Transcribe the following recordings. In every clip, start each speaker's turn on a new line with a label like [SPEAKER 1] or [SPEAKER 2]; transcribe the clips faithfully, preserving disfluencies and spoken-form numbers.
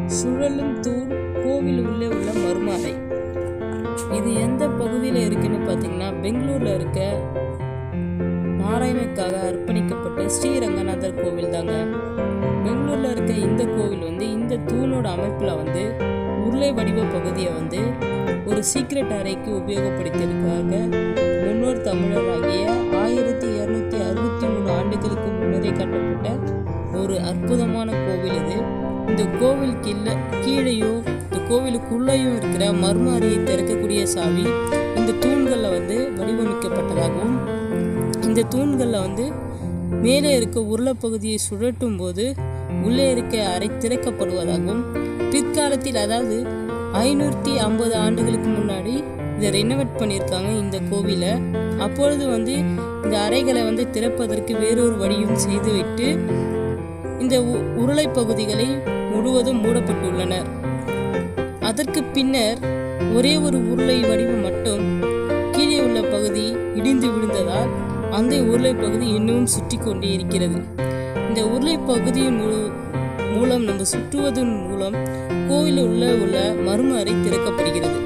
[SPEAKER 1] சுழலும் தூண் கோவில் உள்ளே உள்ள மர்ம அறை. இது எந்த பகுதியில் இருக்குன்னு பார்த்தீங்கன்னா, பெங்களூரில் இருக்க நாராயணனுக்காக அர்ப்பணிக்கப்பட்ட ஸ்ரீரங்கநாதர் கோவில் தாங்க. பெங்களூரில் இருக்க இந்த கோவில் வந்து இந்த தூணோட அமைப்பில் வந்து உருளை வடிவ பகுதியை வந்து ஒரு சீக்ரெட் அறைக்கு உபயோகப்படுத்தியிருக்காங்க. முன்னோர் தமிழராகிய ஆயிரத்தி இருநூத்தி அறுபத்தி மூணு ஆண்டுகளுக்கு முன்னரே கட்டப்பட்ட ஒரு அற்புதமான கோவில் இது. இந்த கோவில் கீழே கீழேயோ இந்த கோவிலுக்குள்ளேயும் இருக்கிற மர்ம அறையை திறக்கக்கூடிய சாவி இந்த தூண்களில் வந்து வடிவமைக்கப்பட்டதாகவும், இந்த தூண்களில் வந்து மேலே இருக்க உருளைப்பகுதியை சுழற்றும் போது உள்ளே இருக்க அறை திறக்கப்படுவதாகவும், பிற்காலத்தில் அதாவது ஐநூற்றி ஐம்பது ஆண்டுகளுக்கு முன்னாடி இதை ரெனோவேட் பண்ணியிருக்காங்க இந்த கோவிலை. அப்பொழுது வந்து இந்த அறைகளை வந்து திறப்பதற்கு வேறொரு வழியும் செய்துவிட்டு இந்த உருளை பகுதிகளை முழுவதும் மூடப்பட்டுள்ளனர். அதற்கு பின்னர் ஒரே ஒரு உருளை வடிவம் மட்டும் கீழே உள்ள பகுதி இடிந்து விழுந்ததால் அந்த உருளை பகுதி இன்னும் சுற்றி கொண்டே இருக்கிறது. இந்த உருளை பகுதியின் மூலம் நம்ம சுற்றுவதன் மூலம் கோவில் உள்ள உள்ள மர்ம அறை திறக்கப்படுகிறது.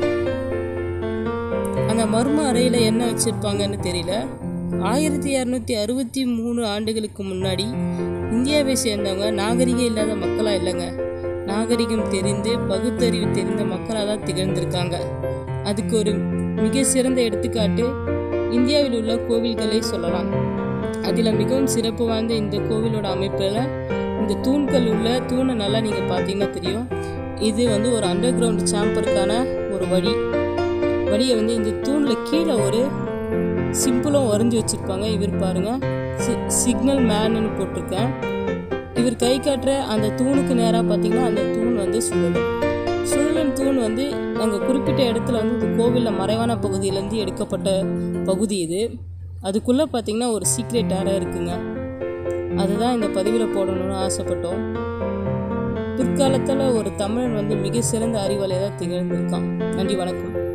[SPEAKER 1] அந்த மர்ம அறையில என்ன வச்சிருப்பாங்கன்னு தெரியல. ஆயிரத்தி இரநூத்தி அறுபத்தி மூணு ஆண்டுகளுக்கு முன்னாடி இந்தியாவை சேர்ந்தவங்க நாகரிகம் இல்லாத மக்களா இல்லைங்க, நாகரிகம் தெரிந்து பகுத்தறிவு தெரிந்த மக்களாக தான் திகழ்ந்திருக்காங்க. அதுக்கு ஒரு மிக சிறந்த எடுத்துக்காட்டு இந்தியாவில் உள்ள கோவில்களை சொல்லலாம். அதில் மிகவும் சிறப்பு வாய்ந்த இந்த கோவிலோட அமைப்பில் இந்த தூண்கள் உள்ள தூணை நல்லா நீங்கள் பார்த்தீங்கன்னா தெரியும். இது வந்து ஒரு அண்டர் கிரவுண்ட் சாம்பருக்கான ஒரு வழி வழியை வந்து இந்த தூணில் கீழே ஒரு சிம்பிளும் வரைஞ்சி வச்சுருப்பாங்க. இவர் பாருங்கள், சி சிக்னல் மேன்னு போட்டிருக்கேன். இவர் கை காட்டுற அந்த தூணுக்கு நேராக பார்த்தீங்கன்னா அந்த தூண் வந்து சுழலும். சுழலும் தூண் வந்து அங்கே குறிப்பிட்ட இடத்துல வந்து இந்த கோவிலில் மறைவான பகுதியிலேருந்து எடுக்கப்பட்ட பகுதி இது. அதுக்குள்ளே பார்த்தீங்கன்னா ஒரு சீக்ரெட் அறை இருக்குங்க. அதுதான் இந்த பதிவில் போடணும்னு ஆசைப்பட்டோம். பிற்காலத்தில் ஒரு தமிழன் வந்து மிக சிறந்த அறிவாளியாக தான் திகழ்ந்திருக்கான். நன்றி, வணக்கம்.